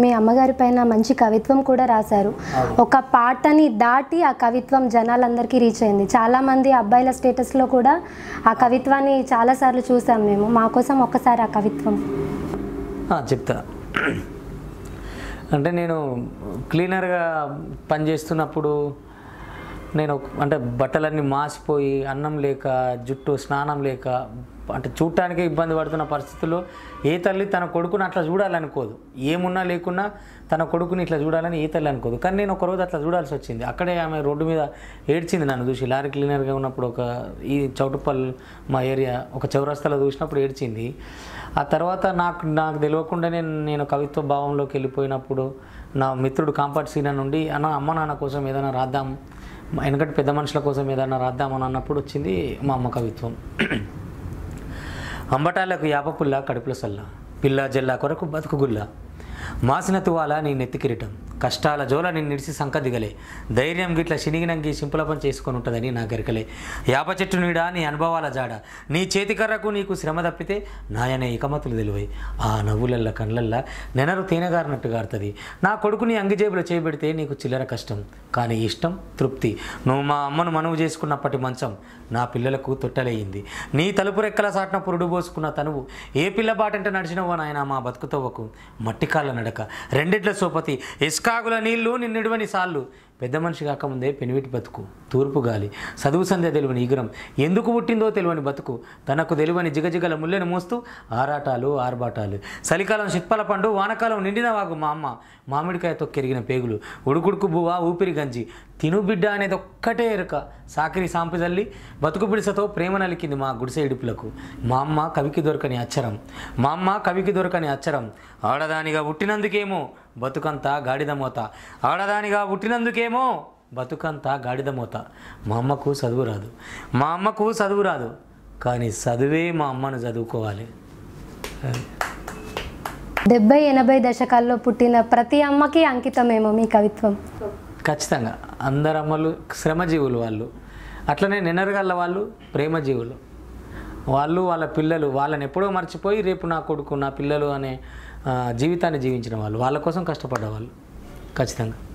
మీ అమ్మగారి పైన మంచి కవిత్వం కూడా రాశారు. ఒక పాటని దాటి ఆ కవిత్వం జనాలందరికీ రీచ్ అయింది. చాలామంది అబ్బాయిల స్టేటస్లో కూడా ఆ కవిత్వాన్ని చాలాసార్లు చూసాం మేము. మా కోసం ఒక్కసారి ఆ కవిత్వం చెప్తా. అంటే నేను క్లీనర్గా పనిచేస్తున్నప్పుడు నేను అంటే బట్టలన్నీ మాసిపోయి అన్నం లేక జుట్టు స్నానం లేక అంటే చూడటానికి ఇబ్బంది పడుతున్న పరిస్థితుల్లో ఏ తల్లి తన కొడుకుని అట్లా చూడాలనుకోదు. ఏమున్నా లేకున్నా తన కొడుకుని ఇట్లా చూడాలని ఏ తల్లి అనుకోదు. కానీ నేను ఒకరోజు అట్లా చూడాల్సి వచ్చింది. అక్కడే ఆమె రోడ్డు మీద ఏడ్చింది నన్ను చూసి. లారీ క్లీనర్గా ఉన్నప్పుడు ఈ చౌటుప్పల్ మా ఏరియా ఒక చౌరస్తాలో చూసినప్పుడు ఏడ్చింది. ఆ తర్వాత నాకు తెలియకుండానే నేను కవిత్వ భావంలోకి వెళ్ళిపోయినప్పుడు నా మిత్రుడు కాంపాట్ సీనా నుండి అమ్మ నాన్న కోసం ఏదైనా రాద్దాం, ఎందుకంటే పెద్ద మనుషుల కోసం ఏదైనా రాద్దామని అన్నప్పుడు వచ్చింది మా అమ్మ కవిత్వం. అంబటాలకు యాపపుల్ల కడుపుల సల్ల, పిల్ల జల్లా కొరకు బతుకు గుల్ల, మాసిన తువాల నీ నెత్తి కిరీటం, కష్టాల జోల నేను నిడిసి సంక దిగలే, ధైర్యం గిట్ల శనిగినంగి సింపులపం చేసుకొని ఉంటుందని నా గరికలే, యాప చెట్టు నీడా నీ అనుభవాల జాడ, నీ చేతికర్రకు నీకు శ్రమ తప్పితే నాయనే ఇకమతులు తెలివై, ఆ నవ్వులల్ల కళ్ళల్లా నెనరు తేనెగారినట్టు గారుతుంది, నా కొడుకు నీ అంగిజేబులో చేయబెడితే నీకు చిల్లర కష్టం, కానీ ఇష్టం తృప్తి, నువ్వు మా అమ్మను మనువు చేసుకున్నప్పటి మంచం నా పిల్లలకు తొట్టలేయింది, నీ తలుపు రెక్కల సాటిన పురుడు పోసుకున్న తనువు, ఏ పిల్ల బాటంటే నడిచినవో నాయన మా బతుకుతవ్వకు, మట్టి కాళ్ళ నడక, రెండిట్ల సోపతి, ఇస్కాగుల నీళ్లు నిన్నిడువని సాళ్ళు, పెద్ద మనిషి కాకముందే పెనివిటి బతుకు, తూర్పు గాలి, చదువు సంధ్య తెలివని ఈగురం, ఎందుకు పుట్టిందో తెలివని బతుకు, తనకు తెలివని జిగజిగల ముళ్ళెను మోస్తూ ఆరాటాలు ఆర్బాటాలు, చలికాలం చిత్పల పండు, వానకాలం నిండిన వాగు మా అమ్మ, మామిడికాయతో కెరిగిన పేగులు, ఉడుకుడుకు బువ్వ ఊపిరి గంజి, తిను బిడ్డ అనేది ఒక్కటే ఎరుక, సాకిరి సాంపిజల్లి బతుకు బిడిసతో ప్రేమ నలికింది మా గుడిసె ఇడుపులకు, మా అమ్మ కవికి దొరకని అచ్చరం, మా అమ్మ కవికి దొరకని అచ్చరం, ఆడదానిగా పుట్టినందుకేమో బతుకంతా గాడిద మోత, ఆడదానిగా పుట్టినందుకేమో బతుకంతా గాడిద మోత, మా అమ్మకు చదువు రాదు, మా అమ్మకు చదువు రాదు, కానీ చదువే మా అమ్మను చదువుకోవాలి. 70-80 దశకాల్లో పుట్టిన ప్రతి అమ్మకి అంకితమేమో మీ కవిత్వం. ఖచ్చితంగా అందరు అమ్మలు శ్రమజీవులు వాళ్ళు, అట్లనే నినరగల్ల వాళ్ళు ప్రేమజీవులు, వాళ్ళు వాళ్ళ పిల్లలు వాళ్ళని ఎప్పుడో మర్చిపోయి రేపు నా కొడుకు నా పిల్లలు అనే జీవితాన్ని జీవించిన వాళ్ళు, వాళ్ళ కోసం కష్టపడ్డవాళ్ళు ఖచ్చితంగా.